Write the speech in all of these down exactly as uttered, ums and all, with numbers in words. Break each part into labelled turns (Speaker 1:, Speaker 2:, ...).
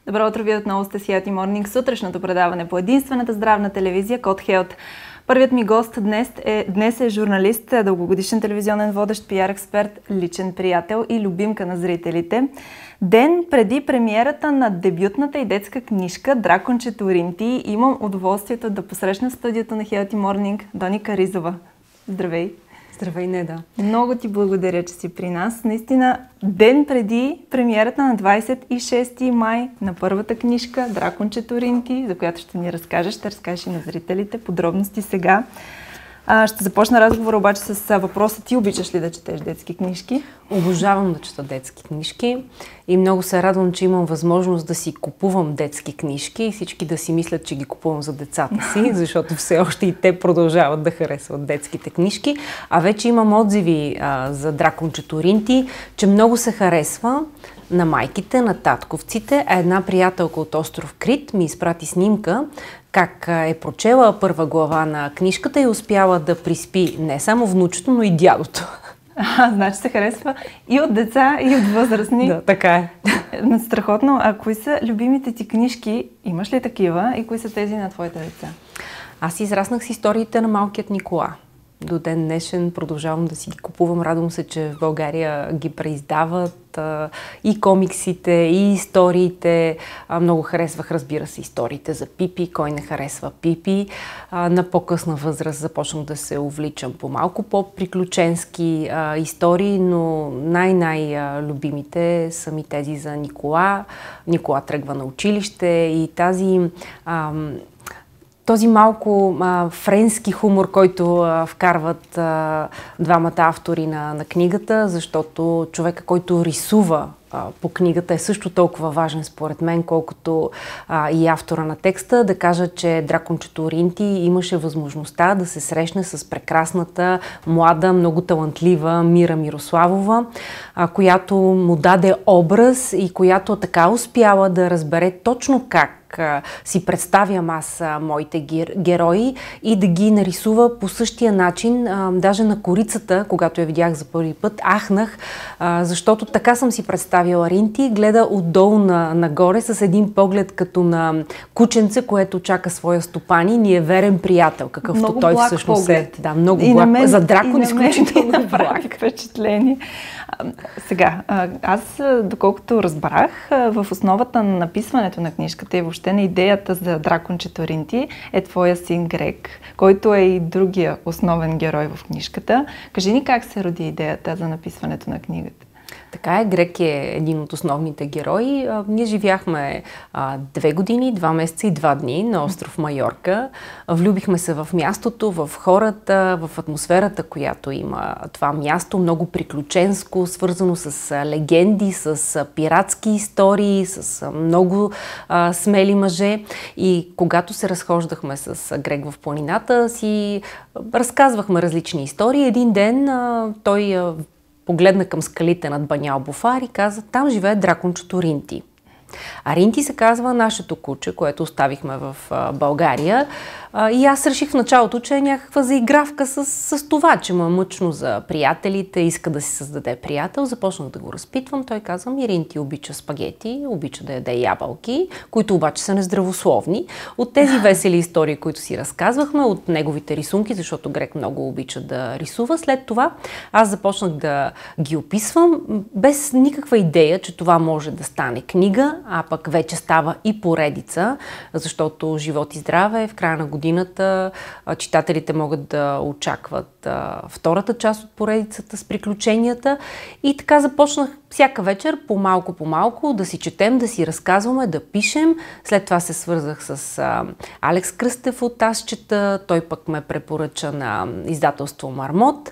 Speaker 1: Добро утро, вие отново сте с Healthy Morning, сутрешното предаване по единствената здравна телевизия Код Health. Първият ми гост днес е, днес е журналист, дългогодишен телевизионен водещ, пиар експерт, личен приятел и любимка на зрителите. Ден преди премиерата на дебютната и детска книжка Драконче Туринти имам удоволствието да посрещна в студиото на Healthy Morning Доника Ризова. Здравей!
Speaker 2: Здравей, Неда!
Speaker 1: Много ти благодаря, че си при нас. Наистина, ден преди премиерата на двадесет и шести май на първата книжка Драконче Туринти, за която ще ни разкажеш, ще разкажеш и на зрителите подробности сега. А, ще започна разговора обаче с въпроса: ти обичаш ли да четеш детски книжки?
Speaker 2: Обожавам да чета детски книжки и много се радвам, че имам възможност да си купувам детски книжки и всички да си мислят, че ги купувам за децата си, защото все още и те продължават да харесват детските книжки. А вече имам отзиви а, за Драконче Туринти, че много се харесва на майките, на татковците, а една приятелка от остров Крит ми изпрати снимка как е прочела първа глава на книжката и успяла да приспи не само внучето, но и дядото.
Speaker 1: А, значи се харесва и от деца, и от възрастни.
Speaker 2: Да, така е.
Speaker 1: Страхотно. А кои са любимите ти книжки? Имаш ли такива? И кои са тези на твоите деца?
Speaker 2: Аз израснах с историите на малкият Никола. До ден днешен продължавам да си ги купувам. Радвам се, че в България ги преиздават а, и комиксите, и историите. А, много харесвах, разбира се, историите за Пипи. Кой не харесва Пипи? А, на по-късна възраст започнах да се увличам по малко по-приключенски а, истории, но най-най-любимите са ми тези за Никола. Никола тръгва на училище и тази... А, Този малко а, френски хумор, който а, вкарват а, двамата автори на, на книгата, защото човека, който рисува а, по книгата, е също толкова важен според мен, колкото а, и автора на текста. Да кажа, че Драконче Туринти имаше възможността да се срещне с прекрасната, млада, много талантлива Мира Мирославова, а, която му даде образ и която така успяла да разбере точно как си представям аз а, моите герои и да ги нарисува по същия начин. А, даже на корицата, когато я видях за първи път, ахнах, а, защото така съм си представила Ринти. Гледа отдолу на, нагоре с един поглед като на кученце, което чака своя стопанин и е верен приятел, какъвто
Speaker 1: много
Speaker 2: той всъщност
Speaker 1: поглед.
Speaker 2: е. Да, много
Speaker 1: и
Speaker 2: благ.
Speaker 1: Мен,
Speaker 2: за дракон изключително
Speaker 1: благ. Впечатление. Сега, аз, доколкото разбрах, в основата на написването на книжката и въобще на идеята за Драконче Туринти е твоя син Грег, който е и другия основен герой в книжката. Кажи ни как се роди идеята за написването на книгата.
Speaker 2: Така е, Грег е един от основните герои. А, ние живяхме а, две години, два месеца и два дни на остров Майорка. Влюбихме се в мястото, в хората, в атмосферата, която има това място. Много приключенско, свързано с а, легенди, с а, пиратски истории, с а, много а, смели мъже. И когато се разхождахме с а, Грег в планината, си а, разказвахме различни истории. Един ден а, той а, погледна към скалите над Банял Буфар и каза: там живее Дракончето Ринти. А Ринти се казва нашето куче, което оставихме в а, България. А, и аз реших в началото, че е някаква заигравка с, с това, че му е мъчно за приятелите, иска да си създаде приятел. Започнах да го разпитвам. Той каза: ми Ринти обича спагети, обича да яде ябълки, които обаче са нездравословни. От тези весели истории, които си разказвахме, от неговите рисунки, защото Грег много обича да рисува, след това аз започнах да ги описвам без никаква идея, че това може да стане книга, а пък вече става и поредица, защото живот и здраве в края на годината читателите могат да очакват а, втората част от поредицата с приключенията. И така започнах всяка вечер по-малко по-малко да си четем, да си разказваме, да пишем. След това се свързах с а, Алекс Кръстев от Аз чета, той пък ме препоръча на издателство Мармот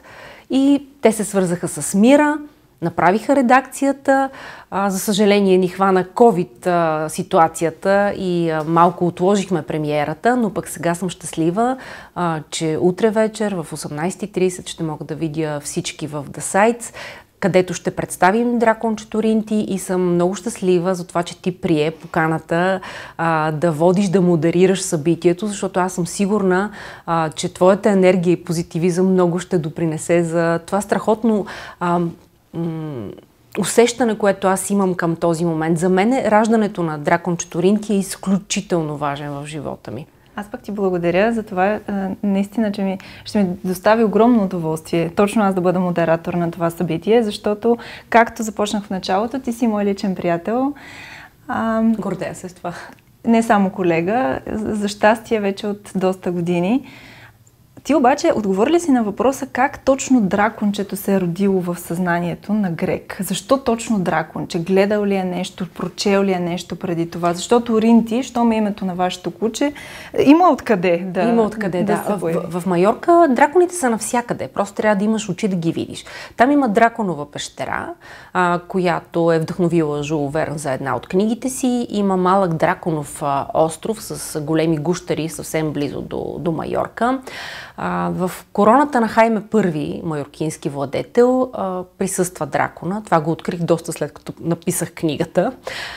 Speaker 2: и те се свързаха с Мира. Направиха редакцията. А, за съжаление ни хвана ковид а, ситуацията и а, малко отложихме премиерата, но пък сега съм щастлива, а, че утре вечер в осемнадесет и тридесет ще мога да видя всички в The Sites, където ще представим Драконче Туринти и съм много щастлива за това, че ти прие поканата а, да водиш, да модерираш събитието, защото аз съм сигурна, а, че твоята енергия и позитивизъм много ще допринесе за това страхотно а, усещане, което аз имам към този момент. За мен раждането на дракончето Ринки е изключително важен в живота ми.
Speaker 1: Аз пък ти благодаря за това, наистина, че ми, ще ми достави огромно удоволствие точно аз да бъда модератор на това събитие, защото, както започнах в началото, ти си мой личен приятел. А,
Speaker 2: Гордея се с това.
Speaker 1: Не само колега, за щастие вече от доста години. Ти обаче отговори ли си на въпроса как точно дракончето се е родило в съзнанието на Грег? Защо точно драконче? Гледал ли е нещо, прочел ли е нещо преди това? Защото Ринти, щом е името на вашето куче, има откъде да
Speaker 2: Има откъде, да.
Speaker 1: да
Speaker 2: в, в, в Майорка драконите са навсякъде. Просто трябва да имаш очи да ги видиш. Там има драконова пещера, а, която е вдъхновила Жул Верн за една от книгите си. Има малък драконов а, остров с големи гущери съвсем близо до, до Майорка. А, в короната на Хайме Първи, майоркински владетел, а, присъства дракона. Това го открих доста след като написах книгата.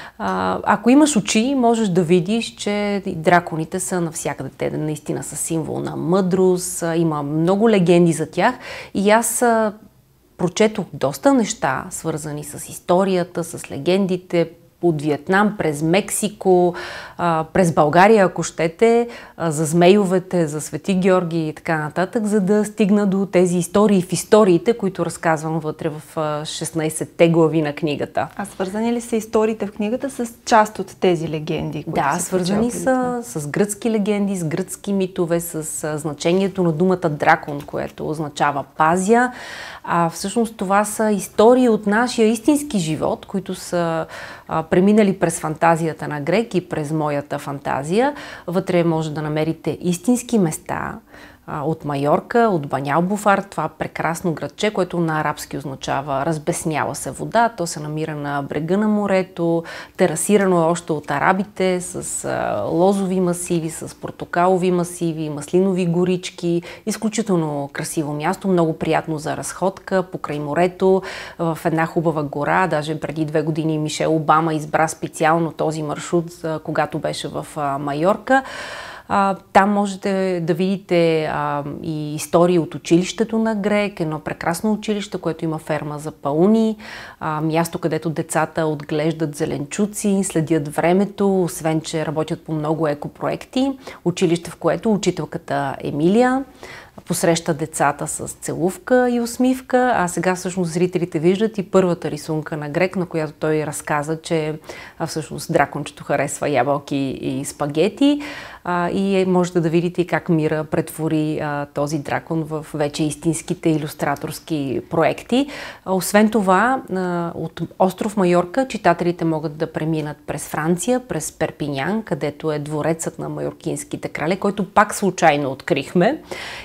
Speaker 2: А, ако имаш очи, можеш да видиш, че драконите са навсякъде. Те наистина са символ на мъдрост, има много легенди за тях и аз а, прочетох доста неща, свързани с историята, с легендите, от Виетнам, през Мексико, през България, ако щете, за змейовете, за Свети Георги и така нататък, за да стигна до тези истории в историите, които разказвам вътре в шестнайсетте глави на книгата.
Speaker 1: А свързани ли са историите в книгата с част от тези легенди? Които
Speaker 2: да, свързани са с гръцки легенди, с гръцки митове, с значението на думата дракон, което означава пазя. А всъщност това са истории от нашия истински живот, които са а, преминали през фантазията на Грег и през моята фантазия. Вътре може да намерите истински места а, от Майорка, от Банялбофар, това прекрасно градче, което на арабски означава разбесняла се вода. То се намира на брега на морето, терасирано е още от арабите, с а, лозови масиви, с портокалови масиви, маслинови горички. Изключително красиво място, много приятно за разходка, покрай морето, в една хубава гора. Даже преди две години Мишел Обама избра специално този маршрут, когато беше в а, Майорка. А, там можете да видите а, и истории от училището на Грег, едно прекрасно училище, което има ферма за пауни, а, място, където децата отглеждат зеленчуци, следят времето, освен че работят по много екопроекти. Училище, в което учителката Емилия посреща децата с целувка и усмивка, а сега всъщност зрителите виждат и първата рисунка на Грег, на която той разказа, че а, всъщност дракончето харесва ябълки и спагети. А, и можете да видите как Мира претвори а, този дракон в вече истинските илюстраторски проекти. А, освен това, а, от остров Майорка читателите могат да преминат през Франция, през Перпинян, където е дворецът на майоркинските крале, който пак случайно открихме.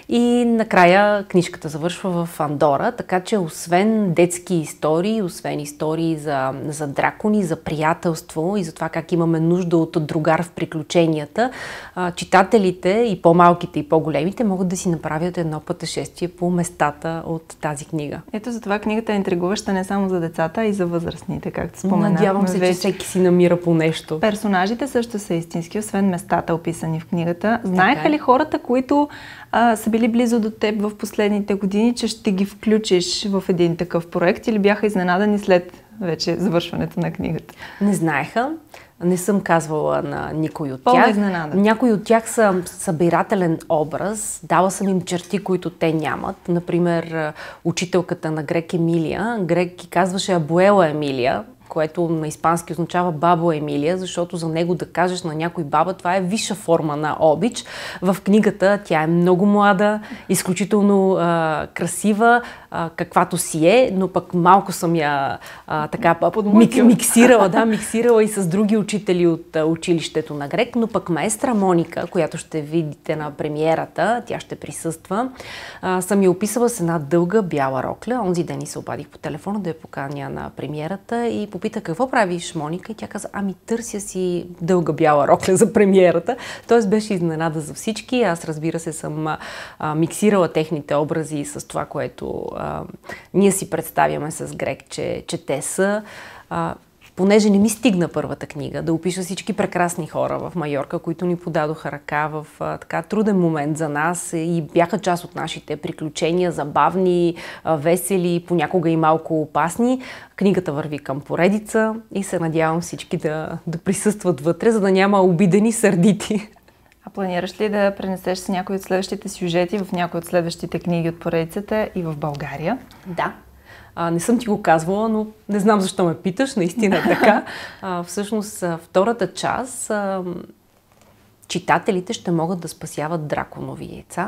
Speaker 2: И накрая книжката завършва в Андора, така че освен детски истории, освен истории за, за дракони, за приятелство и за това как имаме нужда от другар в приключенията, читателите и по-малките и по-големите могат да си направят едно пътешествие по местата от тази книга.
Speaker 1: Ето за това книгата е интригуваща не само за децата, а и за възрастните, както споменахме.
Speaker 2: Надявам се,
Speaker 1: вече.
Speaker 2: че всеки си намира по нещо.
Speaker 1: Персонажите също са истински, освен местата, описани в книгата. Знаеха ли хората, които а, са били близо до теб в последните години, че ще ги включиш в един такъв проект, или бяха изненадани след вече завършването на книгата?
Speaker 2: Не знаеха. Не съм казвала на никой от тях.
Speaker 1: Пълна изненада.
Speaker 2: Някои от тях са събирателен образ. Дала съм им черти, които те нямат. Например, учителката на Грег Емилия. Грег ги казваше Абуела Емилия, което на испански означава бабо Емилия, защото за него да кажеш на някой баба, това е висша форма на обич. В книгата тя е много млада, изключително а, красива, а, каквато си е, но пък малко съм я а, така мик, миксирала, да, миксирала и с други учители от а, училището на Грег, но пък маестра Моника, която ще видите на премиерата, тя ще присъства, а, съм я описала с една дълга бяла рокля. Онзи ден и се обадих по телефона да я поканя на премиерата и попита какво правиш, Моника, и тя каза, ами търся си дълга бяла рокля за премиерата. Тоест беше изненада за всички. Аз, разбира се, съм а, миксирала техните образи с това, което а, ние си представяме с Грег, че, че те са. А, понеже не ми стигна първата книга, да опиша всички прекрасни хора в Майорка, които ни подадоха ръка в а, така труден момент за нас и бяха част от нашите приключения, забавни, а, весели, понякога и малко опасни. Книгата върви към поредица и се надявам всички да, да присъстват вътре, за да няма обидени, сърдити.
Speaker 1: А планираш ли да пренесеш с някои от следващите сюжети в някои от следващите книги от поредицата и в България?
Speaker 2: Да. А, не съм ти го казвала, но не знам защо ме питаш, наистина е така. А, всъщност, втората част, а, читателите ще могат да спасяват драконови яйца,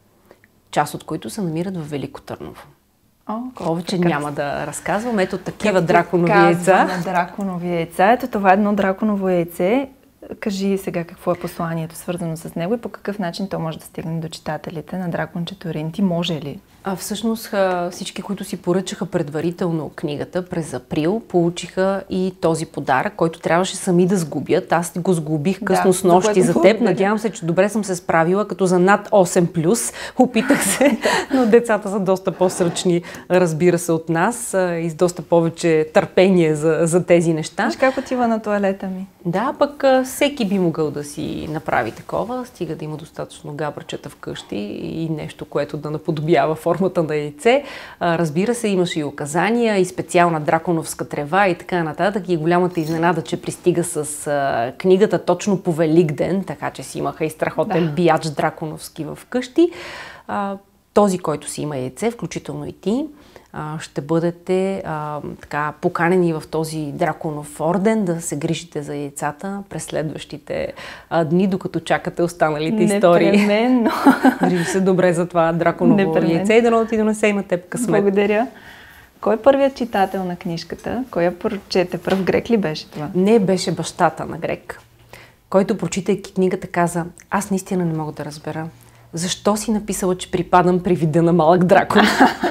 Speaker 2: част от които се намират в Велико Търново.
Speaker 1: О,
Speaker 2: повече няма да разказвам. Ето такива
Speaker 1: Както
Speaker 2: драконови яйца.
Speaker 1: Драконови яйца. Ето това е едно драконово яйце. Кажи сега какво е посланието, свързано с него и по какъв начин то може да стигне до читателите на дракончето Ринти. Може ли?
Speaker 2: А всъщност всички, които си поръчаха предварително книгата през април, получиха и този подарък, който трябваше сами да сгубят. Аз го сгубих късно
Speaker 1: да,
Speaker 2: с нощи за, за теб.
Speaker 1: Благодаря.
Speaker 2: Надявам се, че добре съм се справила, като за над осем плюс. Опитах се, но децата са доста по-сръчни, разбира се, от нас и с доста повече търпение за, за тези неща.
Speaker 1: Виж как отива на тоалета ми.
Speaker 2: Да, пък всеки би могъл да си направи такова, стига да има достатъчно габърчета вкъщи и нещо, което да наподобява формата на яйце. Разбира се, имаше и указания, и специална драконовска трева и така нататък. И голямата изненада, че пристига с а, книгата точно по Великден, така че си имаха и страхотен да. бияч драконовски вкъщи. А, този, който си има яйце, включително и ти, ще бъдете а, така поканени в този драконов орден да се грижите за яйцата през следващите а, дни, докато чакате останалите истории.
Speaker 1: Непременно.
Speaker 2: Грижи се добре за това драконово яйце и дано ти донесе и на теб късмет.
Speaker 1: Благодаря. Кой е първият читател на книжката? Кой я прочете? Пръв Грек ли беше това?
Speaker 2: Не, беше бащата на Грек, който, прочитайки книгата, каза: аз наистина не мога да разбера защо си написала, че припадам при вида на малък дракон.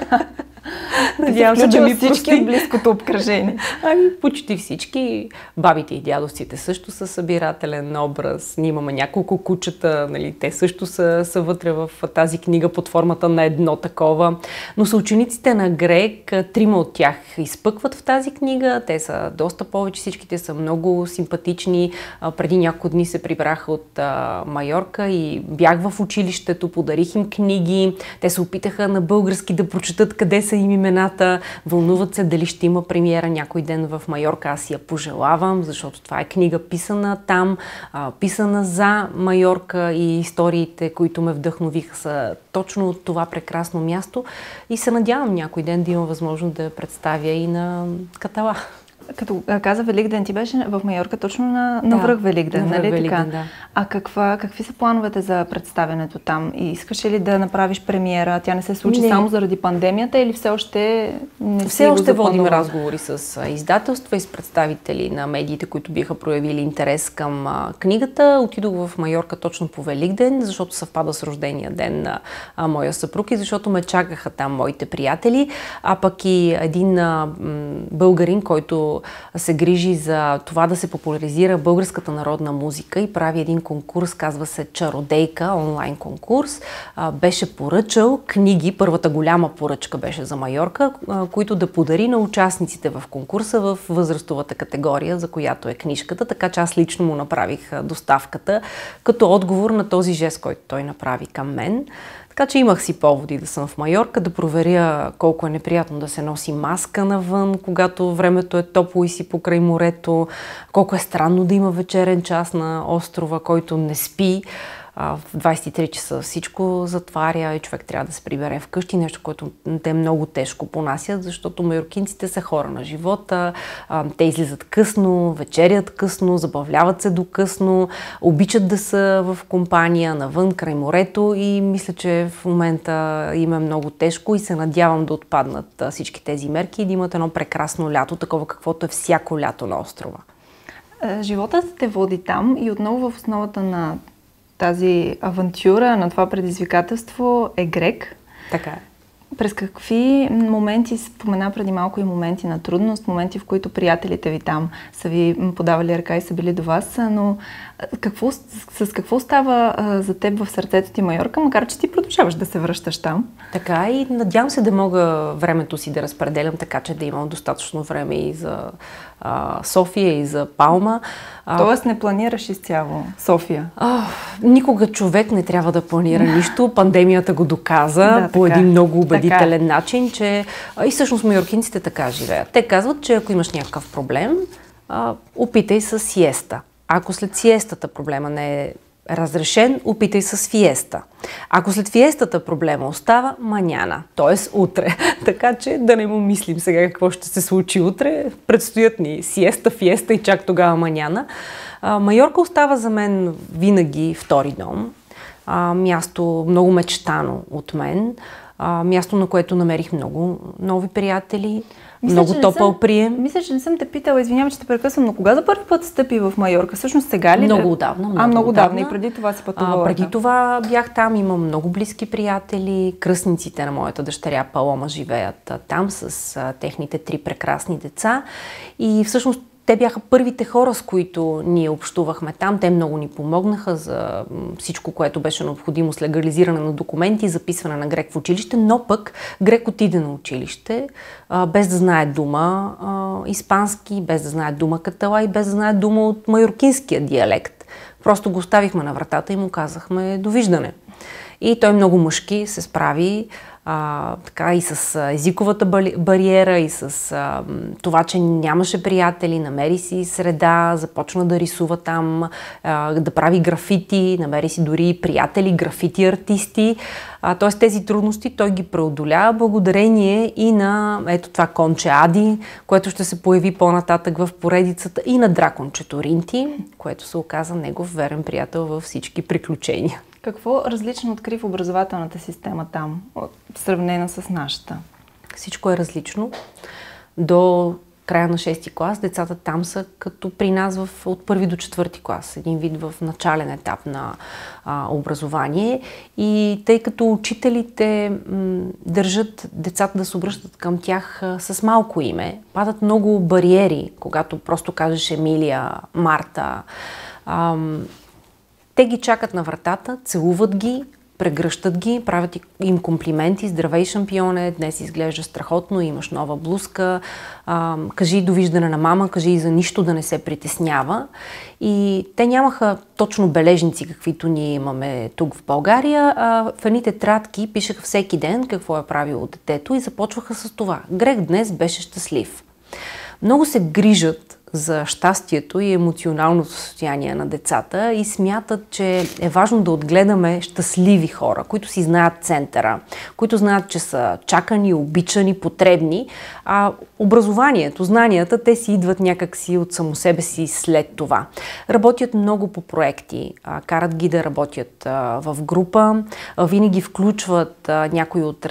Speaker 1: Надявам се да ми всички от близкото обкръжение.
Speaker 2: Ами, почти всички. Бабите и дядовците също са събирателен образ. Ние имаме няколко кучета, нали, те също са, са вътре в тази книга под формата на едно такова. Но съучениците на Грек, трима от тях изпъкват в тази книга. Те са доста повече, всичките са много симпатични. Преди няколко дни се прибраха от а, Майорка и бях в училището, подарих им книги. Те се опитаха на български да прочетат къде са им имената, вълнуват се дали ще има премиера някой ден в Майорка. Аз я пожелавам, защото това е книга писана там, а, писана за Майорка и историите, които ме вдъхновиха, са точно от това прекрасно място и се надявам някой ден да има възможност да я представя и на Катала.
Speaker 1: Като каза Великден, ти беше в Майорка точно на, на
Speaker 2: да,
Speaker 1: връх Великден,
Speaker 2: на
Speaker 1: нали
Speaker 2: Великден,
Speaker 1: така?
Speaker 2: Да.
Speaker 1: А каква, какви са плановете за представянето там? И искаш ли да направиш премиера? Тя не се случи
Speaker 2: не. само
Speaker 1: заради пандемията или все още не
Speaker 2: Все още водим разговори с издателства и с представители на медиите, които биха проявили интерес към а, книгата. Отидох в Майорка точно по Великден, защото съвпада с рождения ден на а, моя съпруг и защото ме чакаха там моите приятели, а пък и един а, българин, който се грижи за това да се популяризира българската народна музика и прави един конкурс, казва се Чародейка, онлайн конкурс. Беше поръчал книги, първата голяма поръчка беше за Майорка, които да подари на участниците в конкурса в възрастовата категория, за която е книжката, така че аз лично му направих доставката като отговор на този жест, който той направи към мен. Така че имах си поводи да съм в Майорка, да проверя колко е неприятно да се носи маска навън, когато времето е топло и си покрай морето, колко е странно да има вечерен час на острова, който не спи. В двайсет и три часа всичко затваря и човек трябва да се прибере вкъщи, нещо, което те много тежко понасят, защото майоркинците са хора на живота, те излизат късно, вечерят късно, забавляват се до късно, обичат да са в компания, навън, край морето и мисля, че в момента им е много тежко и се надявам да отпаднат всички тези мерки и да имат едно прекрасно лято, такова каквото е всяко лято на острова.
Speaker 1: Животът те води там и отново в основата на тази авантюра, на това предизвикателство е Грек.
Speaker 2: Така е.
Speaker 1: През какви моменти, спомена преди малко и моменти на трудност, моменти, в които приятелите ви там са ви подавали ръка и са били до вас, но Какво, с, с какво става а, за теб в сърцето ти Майорка, макар че ти продължаваш да се връщаш там?
Speaker 2: Така и надявам се да мога времето си да разпределям така, че да имам достатъчно време и за а, София, и за Палма.
Speaker 1: Тоест не планираш изцяло София?
Speaker 2: А, никога човек не трябва да планира нищо. Пандемията го доказа
Speaker 1: да,
Speaker 2: по
Speaker 1: така,
Speaker 2: един много убедителен
Speaker 1: така.
Speaker 2: начин, че и всъщност майоркинците така живеят. Те казват, че ако имаш някакъв проблем, а, опитай с сиеста. Ако след сиестата проблема не е разрешен, опитай с фиеста. Ако след фиестата проблема остава, маняна, т.е. утре. Така че да не му мислим сега какво ще се случи утре. Предстоят ни сиеста, фиеста и чак тогава маняна. А, Майорка остава за мен винаги втори дом. А, място много мечтано от мен. А, място, на което намерих много нови приятели. Мисля, много топъл
Speaker 1: съм,
Speaker 2: прием.
Speaker 1: Мисля, че не съм те питала, извинявам, че те прекъсвам, но кога за първи път стъпи в Майорка? Всъщност сега ли?
Speaker 2: Много отдавна.
Speaker 1: Много а, много отдавна. И преди това си пътувала?
Speaker 2: А, преди това бях там, имам много близки приятели. Кръстниците на моята дъщеря Палома живеят там с а, техните три прекрасни деца. И всъщност те бяха първите хора, с които ние общувахме там. Те много ни помогнаха за всичко, което беше необходимо с легализиране на документи, записване на грек в училище, но пък грек отиде на училище, без да знае дума испански, без да знае дума катала и без да знае дума от майоркинския диалект. Просто го оставихме на вратата и му казахме довиждане. И той много мъжки се справи, а, така и с езиковата бариера, и с а, това, че нямаше приятели, намери си среда, започна да рисува там, а, да прави графити, намери си дори приятели, графити артисти. Т.е. тези трудности той ги преодоля благодарение и на ето това конче Ади, което ще се появи по-нататък в поредицата, и на дракончето Ринти, което се оказа негов верен приятел във всички приключения.
Speaker 1: Какво различно откри в образователната система там, сравнено с нашата?
Speaker 2: Всичко е различно. До края на шести клас децата там са като при нас в, от първи до четвърти клас, един вид в начален етап на а, образование. И тъй като учителите м, държат децата да се обръщат към тях а, с малко име, падат много бариери, когато просто кажеш Емилия, Марта. А, те ги чакат на вратата, целуват ги, прегръщат ги, правят им комплименти. Здравей, шампионе, днес изглежда страхотно, имаш нова блузка, а, кажи довиждане на мама, кажи и за нищо да не се притеснява. И те нямаха точно бележници, каквито ние имаме тук в България, а в едните тетрадки пишеха всеки ден какво е правило детето и започваха с това. Грег днес беше щастлив. Много се грижат за щастието и емоционалното състояние на децата и смятат, че е важно да отгледаме щастливи хора, които си знаят центъра, които знаят, че са чакани, обичани, потребни, а образованието, знанията, те си идват някакси от само себе си след това. Работят много по проекти, карат ги да работят в група, винаги включват някой от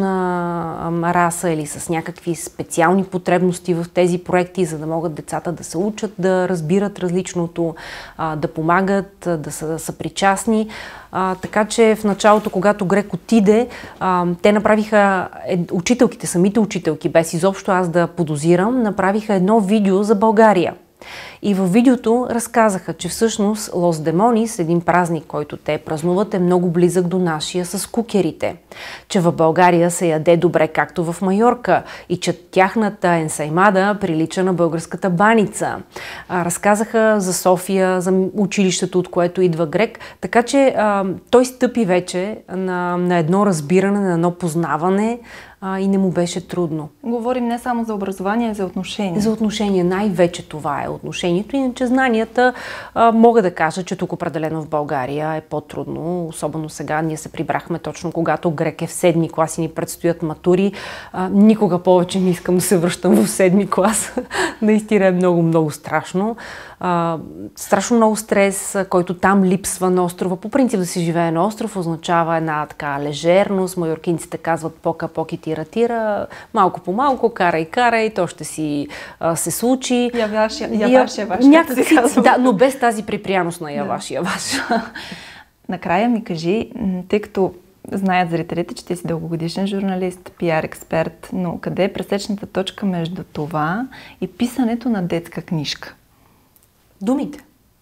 Speaker 2: различна раса или с някакви специални потребности в тези проекти, за да могат децата да се учат, да разбират различното, да помагат, да са съпричастни. А, така че в началото, когато Грег отиде, а, те направиха, е, учителките, самите учителки, без изобщо аз да подозирам, направиха едно видео за България. И във видеото разказаха, че всъщност Лос Демонис, един празник, който те празнуват, е много близък до нашия с кукерите. Че в България се яде добре, както в Майорка, и че тяхната енсаймада прилича на българската баница. Разказаха за София, за училището, от което идва Грег, така че а, той стъпи вече на, на едно разбиране, на едно познаване, а, и не му беше трудно.
Speaker 1: Говорим не само за образование, а за отношения.
Speaker 2: За отношения, най-вече това е отношението. Иначе знанията, а, мога да кажа, че тук определено в България е по-трудно. Особено сега ние се прибрахме точно когато Грег е в седми клас и ни предстоят матури. А, никога повече не искам да се връщам в седми клас. Наистина е много-много страшно. А, страшно много стрес, който там липсва на острова. По принцип да се живее на остров означава една така лежерност. Майоркинците казват пока-поки тира-тира, малко по малко, карай, карай, то ще си а, се случи.
Speaker 1: Яваш, яваш, яваш.
Speaker 2: Някакси, да, но без тази припряност на яваш, яваш.
Speaker 1: Накрая ми кажи, тъй като знаят зрителите, че ти си дългогодишен журналист, пиар експерт, но къде е пресечната точка между това и писането на детска книжка?
Speaker 2: Думите.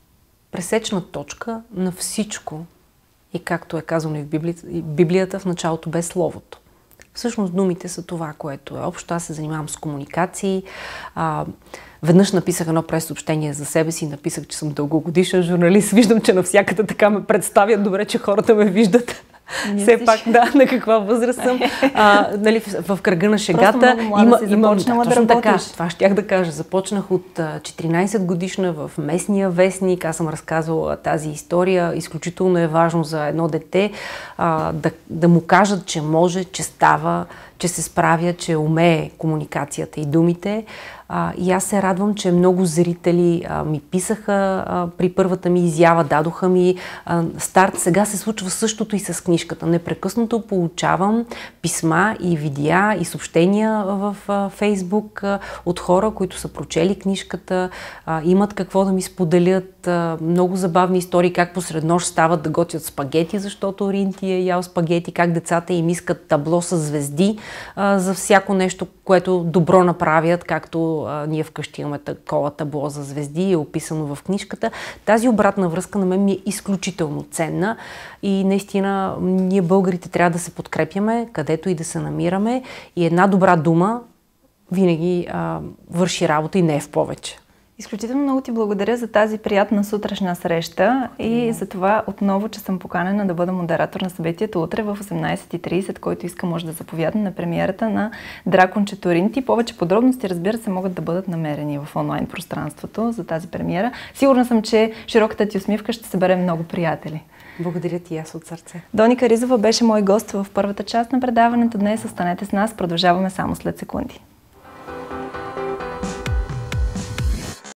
Speaker 2: пресечна точка на всичко. И както е казано и в Библията, Библията в началото бе Словото. Всъщност думите са това, което е общо. Аз се занимавам с комуникации. А, веднъж написах едно пресъобщение за себе си, написах, че съм дългогодишен журналист. Виждам, че навсякъде така ме представят. Добре, че хората ме виждат. Все пак, да, на каква възраст съм. А, нали, в, в кръга на шегата има, имам, да, точно да така, това щях да кажа. Започнах от четиринайсет годишна в местния вестник. Аз съм разказвала тази история. Изключително е важно за едно дете а, да, да му кажат, че може, че става, че се справя, че умее комуникацията и думите. А, и аз се радвам, че много зрители а, ми писаха а, при първата ми изява, дадоха ми а, старт. Сега се случва същото и с книжката. Непрекъснато получавам писма и видеа и съобщения в а, Фейсбук а, от хора, които са прочели книжката, а, имат какво да ми споделят. А, много забавни истории, как посред нощ стават да готвят спагети, защото Ринти е ял спагети, как децата им искат табло с звезди а, за всяко нещо, което добро направят, както а, ние вкъщи имаме такова табло за звезди, е описано в книжката. Тази обратна връзка на мен ми е изключително ценна и наистина ние българите трябва да се подкрепяме, където и да се намираме, и една добра дума винаги а, върши работа и не е в повече.
Speaker 1: Изключително много ти благодаря за тази приятна сутрешна среща и mm. за това отново, че съм поканена да бъда модератор на събитието утре в осемнайсет и трийсет, който иска може да заповяда на премиерата на Дракончето Ринти. Повече подробности, разбира се, могат да бъдат намерени в онлайн пространството за тази премиера. Сигурна съм, че широката ти усмивка ще събере много приятели.
Speaker 2: Благодаря ти, аз от сърце.
Speaker 1: Доника Ризова беше мой гост в първата част на предаването днес. Останете с нас, продължаваме само след секунди.